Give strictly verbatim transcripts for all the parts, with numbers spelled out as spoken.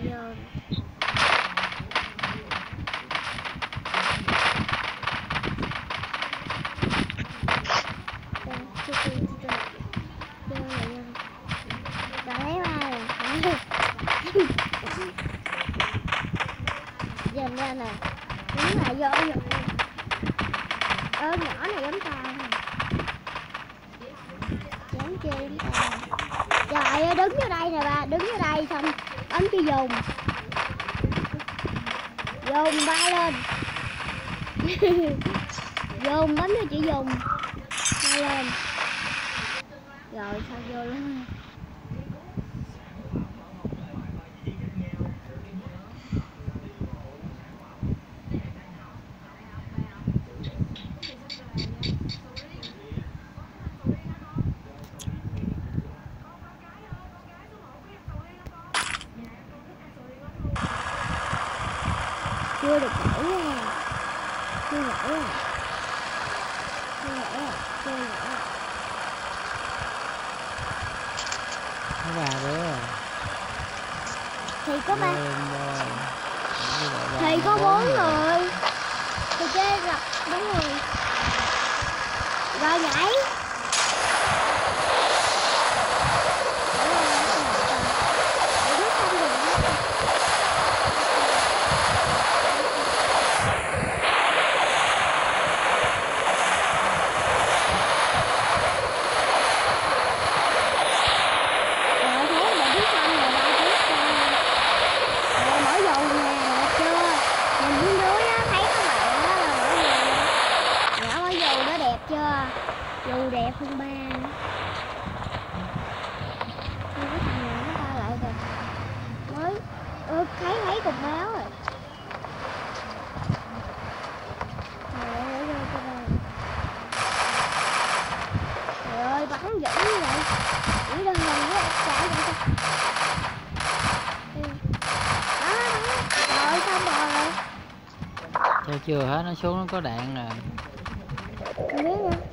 Giờ dần ra nè, đúng là do rồi. Ơ nhỏ này giống tao nè. Dám chơi giống tao. Trời ơi, đứng vô đây nè ba, đứng vô đây xong ấn cái dùng. Dùng bay lên. Dùng bấm vô chữ dùng. Bay lên. Rồi sao vô luôn. Chưa được gãy nha. Chưa gãy à. Chưa gãy à. Chưa gãy à. Có ba đứa rồi. Thì có ba. Thì có bốn người. Thì chơi là bốn người. Rồi nhảy. Dù đẹp hơn ba. Nhưng cái thằng này nó ba lại rồi. Mới ơ thấy thấy cục máu rồi. Trời ơi, ơi, ơi, trời ơi, bắn dữ như vậy. Chỉ đơn lần nữa chạy vậy thôi. Đó, rồi xong rồi. Chơi chưa hết, nó xuống nó có đạn rồi. Không biết nữa.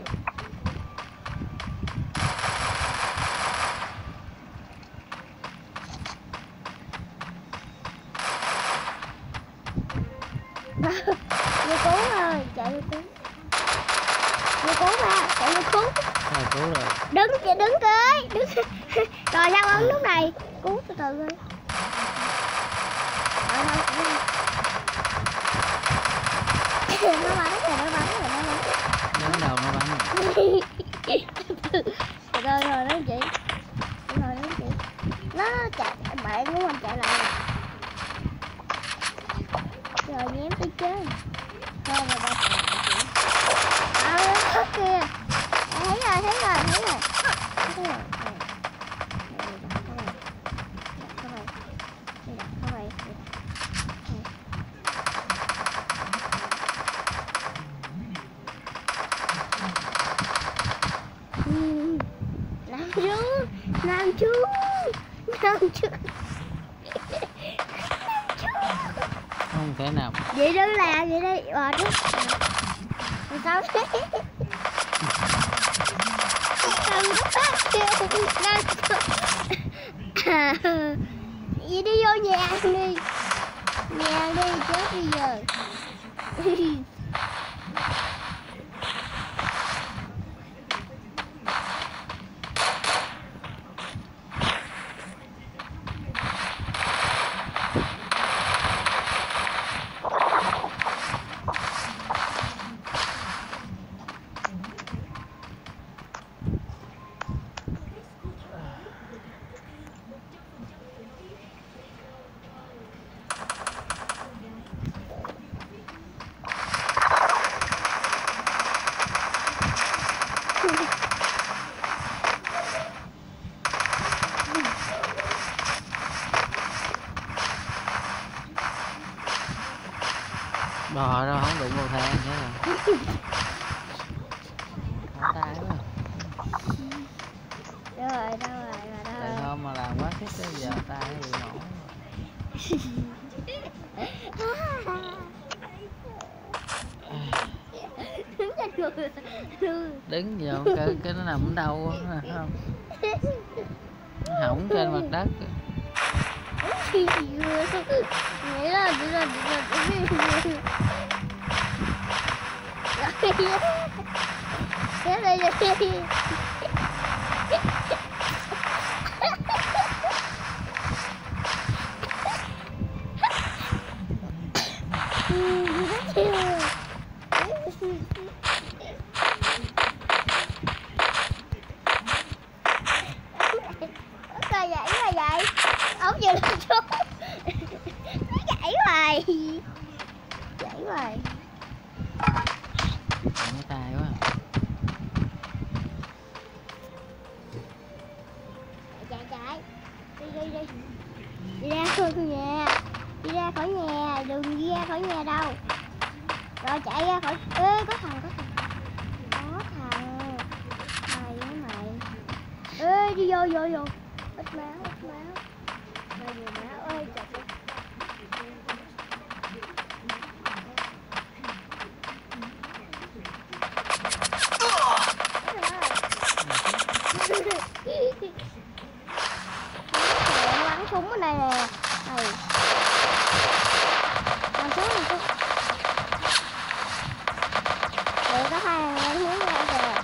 Vô cứu rồi, chạy vô cứu. Vô cứu ba, chạy vô cứu. Rồi cứu rồi. Đứng chị đứng kế, đứng. Rồi sao ấn lúc này? Cứu từ từ đi. Rồi đâu cũng đi. Nó bắn rồi, nó bắn rồi, nó bắn. Đứng đầu nó bắn rồi. Từ từ rồi đó chị. Rồi đó chị. Nó chạy, bạn của mình chạy lại. Rồi nhém tới chơi. Thôi mà ba chạy chị. À, nó kìa. À, thấy rồi, thấy rồi, thấy rồi. Thấy rồi. Làm chú, làm chú, làm chú. Không thể nào. Vậy đừng làm vậy đi, bò đi. Sao thế? Vậy đi vô nhà đi. Nhà đi, chết bây giờ. Bò đâu không đụng vào thang thế rồi. Bỏ tay quá. Đâu rồi, đâu rồi, rồi đâu Tại rồi. hôm mà làm quá thích tới giờ tay bị nổ. Đứng trên người. Đứng vô cái, cái nó nằm ở đâu á, không? Nó hỏng trên mặt đất. Nhảy lên, đi lên, đi lên, đi lên. Kéo đây đi. Sao vậy mà vậy? Ông vừa lên xuống. Nó gãy hoài. Gãy hoài. Nó tay quá. Chạy chạy. Đi đi đi. Đi ra khỏi nhà. Đi ra khỏi nhà, đừng đi ra khỏi nhà đâu. Rồi chạy ra khỏi. Ê có thằng có thằng. Có thằng. Mày á mày. Ê đi vô vô vô. Ít máu ít máu. Mày nhiều máu ơi trời ơi. Bắn súng ở đây nè. Này. Bắn súng bắn súng. Để có hai thằng đang hướng ra kìa.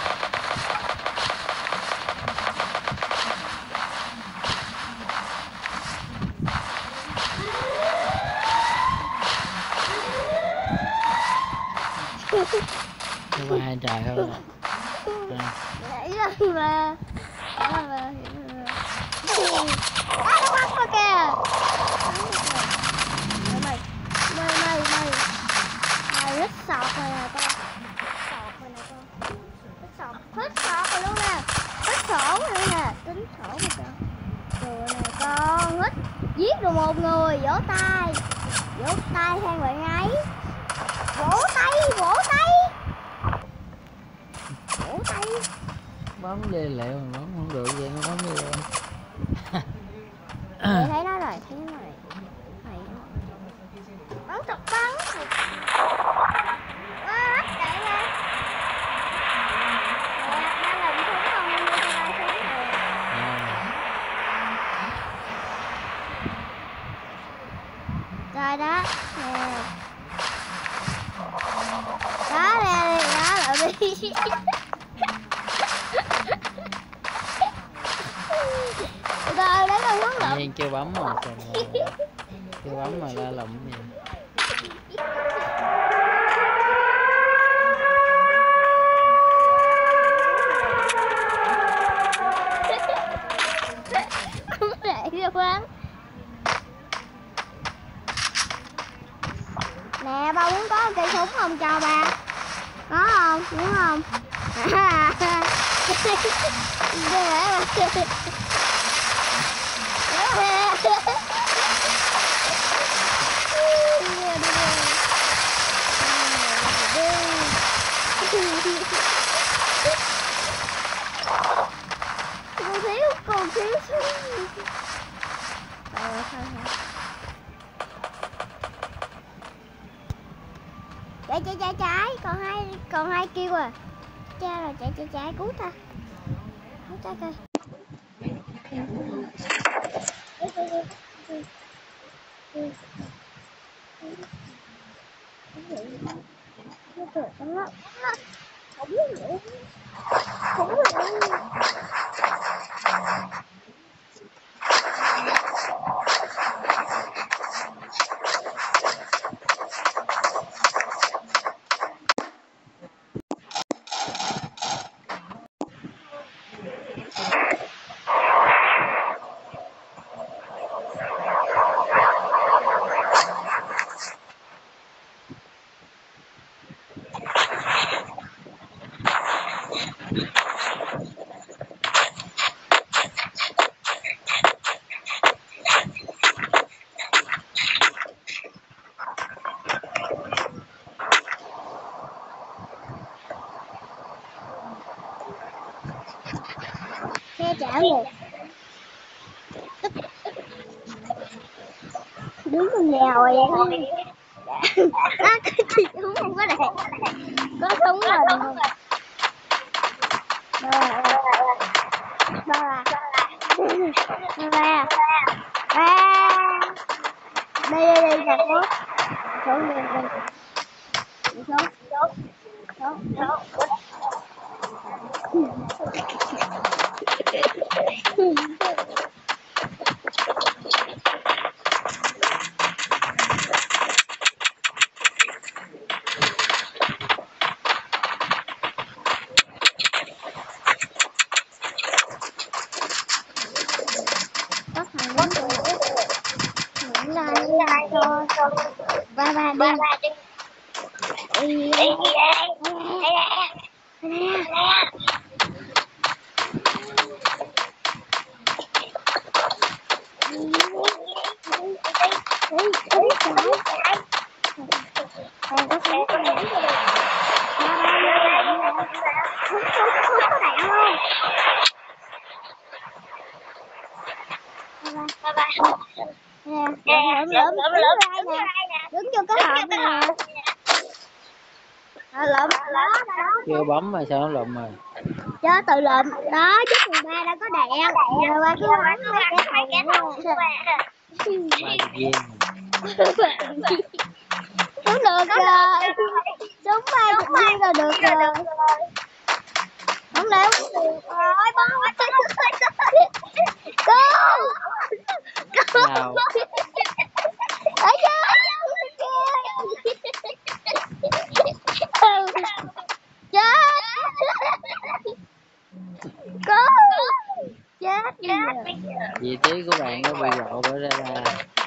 Nó qua hai trời thôi. Nhảy lên mà. Đó là à, nó bắn qua kìa. Mày mày mày mày mày hít sọt rồi nè con. Sọt rồi nè con. Hít sọt hít sọt rồi luôn nè. Hít sổ rồi nè. Tính sổ rồi con. Rồi nè con hít. Giết được một người vỗ tay. Vỗ tay theo bạn ấy. Vỗ tay vỗ tay. Vỗ tay. Bấm lê lẹo mà bấm không được vậy nó bấm lê lẹo. Mày thấy nó rồi, thấy nó rồi. Mày bắn thật bắn. Quá chạy ra. Nè, nó làm súng không nên tôi ra súng rồi. Rồi đó, nè. Đó nè, đó lại đi. Rồi đấy là hướng lộn. Nhiên chưa bấm mà chưa bấm mà la lụm gì. Không để được bắn. Nè ba muốn có cây súng không cho ba? Có không? Muốn không? À, còn thiếu còn thiếu ờ thôi thôi chạy chạy chạy chạy còn hai còn hai kêu à cha rồi chạy chạy chạy cứu ta cứu ta coi không biết nữa không biết nữa xe trả một đứng con mèo vậy á cái gì cũng không có đẹp có súng mình không ba ba ba ba ba xuống đi đi xuống xuống xuống có thằng đứng rồi những này cho ba ba đi ui nè lượm lượm lượm nè đứng vô cái hộp nè lượm đó chưa bấm mà sao nó lụm rồi cho tự lượm đó chứ người ba đã có đèn giờ ba cứ bấm mấy cái thầu ba viên xuống được rồi xuống ba chục viên là được rồi không lẽ rồi bấm cô nào ở chưa chết cô chết vị trí của bạn nó bị lộ bởi ra là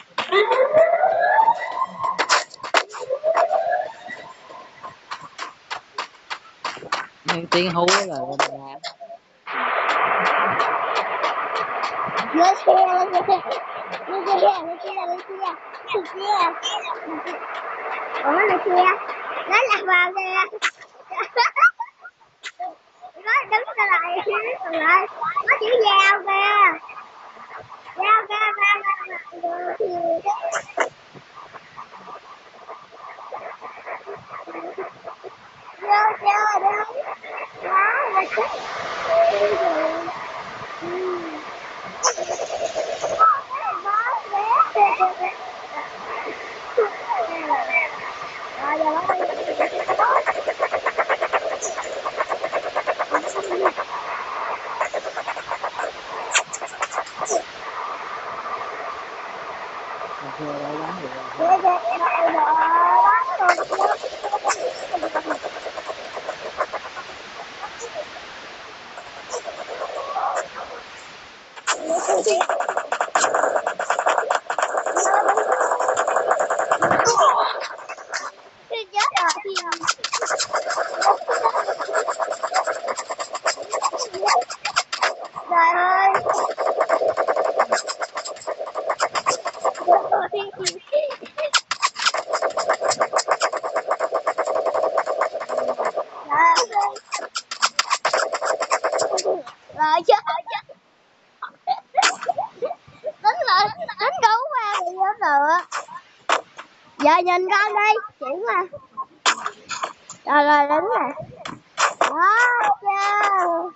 nhưng tiếng hú là lên ra lên xe lên xe lên xe lên xe lên xe lên xe ủa lên xe nó lạc vào kìa nó đứng ra lại còn lại nó chữ dao kìa dao kìa dao vô chơi đi đó là chết rồi giờ chưa đâu bắn được trời ơi rồi chứ đánh lại đánh đủ qua thì vô rồi giờ nhìn con đi chuyển qua rồi rồi đứng nè đó chưa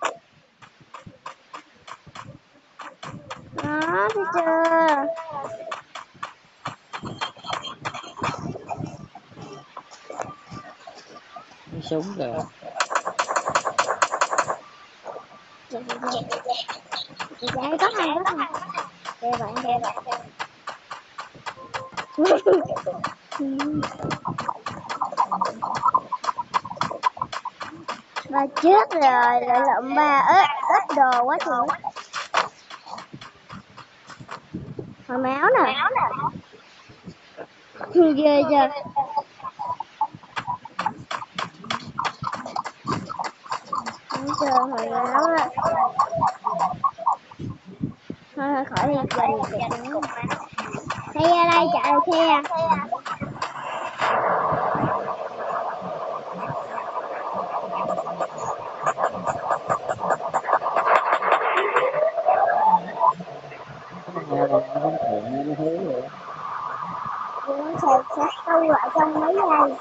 đó thấy chưa cái súng kìa chị chạy có thằng có thằng kìa bạn kìa bạn ba chết rồi lại lượm ba ít ít đồ quá trời hồi máu nè ghê chưa không chưa hồi máu á thôi khỏi đi chơi xe ra đây chạy xe nghe là không thuận như thế vậy sẽ sẽ sâu lại trong mấy giây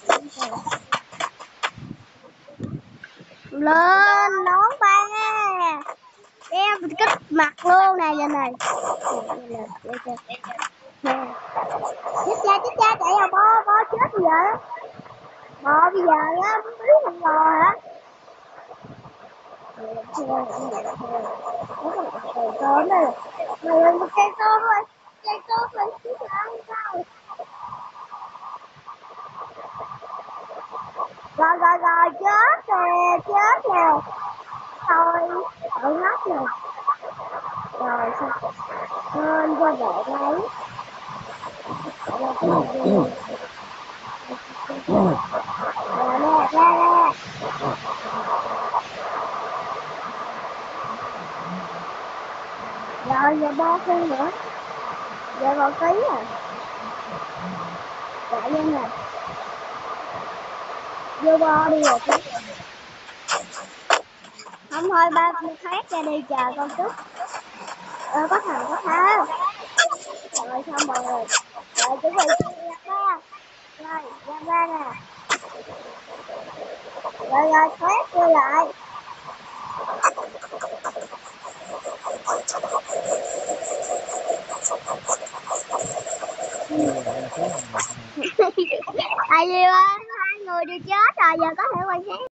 lên nón ba em kích mặt luôn nè giờ này Chết cha, chết cha, chạy vào bo, bo chết bây giờ. Bo bây giờ á, muốn biết thằng bò hả? Cơm này, mày một cây cơm thôi, cây cơm này chứ ăn sao? Rồi rồi rồi, chết nè, chết nè. Thôi, đợi hết nè. Rồi sao? Lên cho vợ lấy. Rồi nè, ra ra. Rồi giờ ba phân nữa. Giờ một ký à. Chạy lên nè. Vô bo đi rồi chứ. Không thôi ba khác ra đi chờ con chút. Ờ có thằng có thằng. Rồi xong rồi. Rồi chuẩn bị ra ba. Rồi ra ba nè. Rồi rồi thoát vô lại. Tại vì hai người đều chết rồi, giờ có thể quan sát